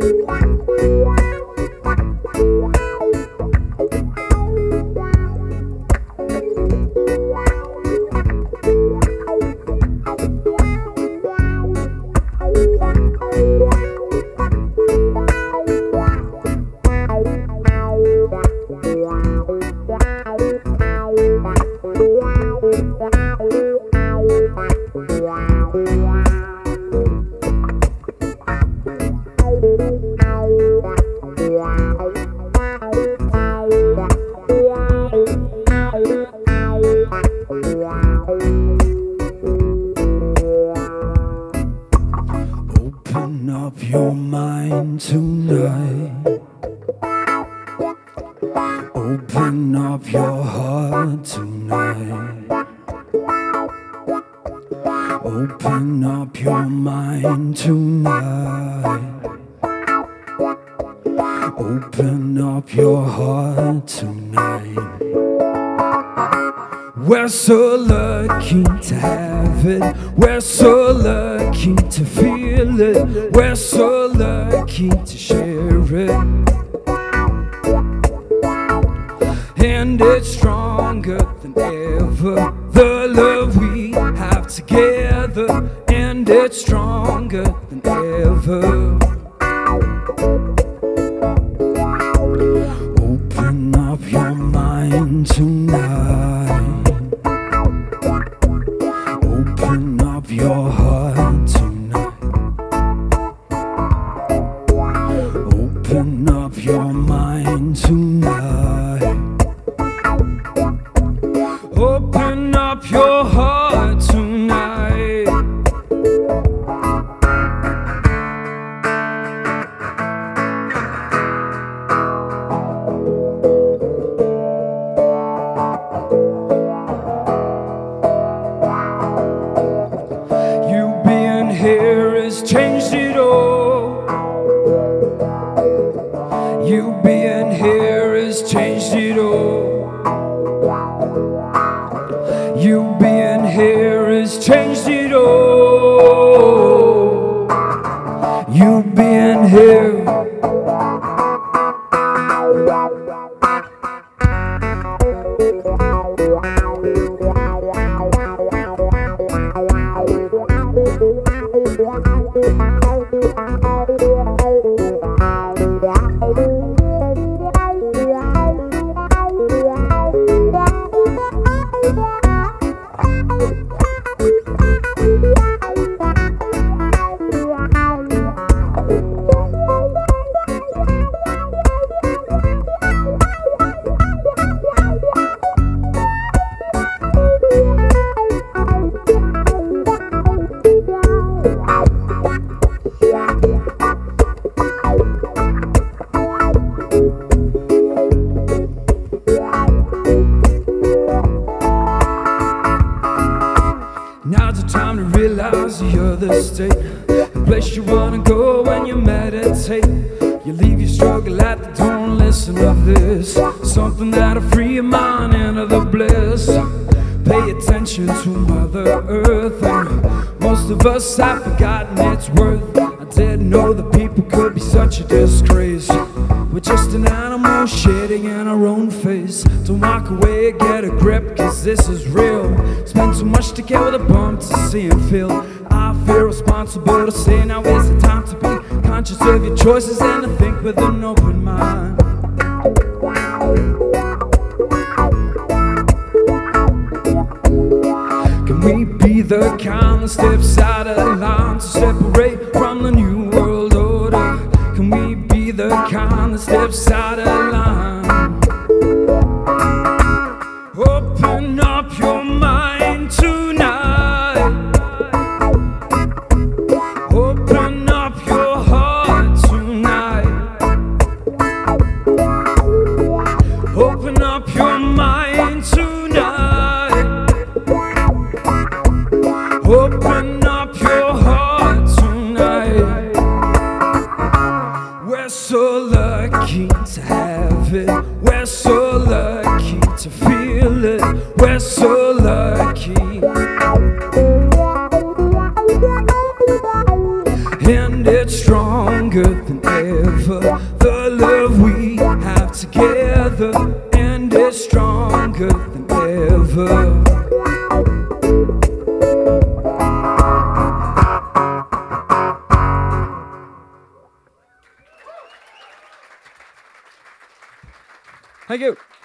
Open up your mind tonight. Open up your heart tonight. Open up your mind tonight. Open up your heart tonight. We're so lucky to have it. We're so lucky to feel it. We're so lucky to share it. And it's stronger than ever, the love we have together. And it's stronger than ever. Open up your mind tonight. Open up your heart tonight. Open up your mind tonight. Open up your heart tonight. You being here has changed it all. You being here has changed it all. You being here has changed it all. You being here. Now's the time to realize the other state, the place you wanna go when you meditate. You leave your struggle at the door and listen to this, something that'll free your mind into the bliss. Pay attention to Mother Earth, and most of us have forgotten its worth. I didn't know that people could be such a disgrace. We're just an animal shitting in our own face. Don't walk away, get a grip, cause this is real. Spend too much to get with a bump to see and feel. I feel responsible to say now is the time to be conscious of your choices and to think with an open mind. Can we be the kind that steps out of line to separate from the new world order? Can we be the kind that steps out of line? Open up your mind tonight. Open up your heart tonight. Open up your mind tonight. Open up your heart tonight. We're so lucky to have it. We're so lucky to feel it. We're so lucky. And it's stronger than than ever. The love we have together, and it's stronger than ever. Thank you.